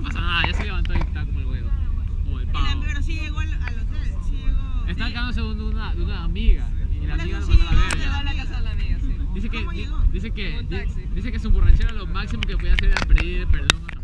pasa nada, ya se levantó y está como el huevo. Como el pavo. Pero sí llegó al hotel, sí llegó. Está quedándose de una amiga. Y la amiga lo sí, mandó a la llegó verga. a la casa de la amiga, sí. Dice ¿Cómo llegó? dice En un taxi. que su borrachera lo máximo que podía hacer era pedir perdón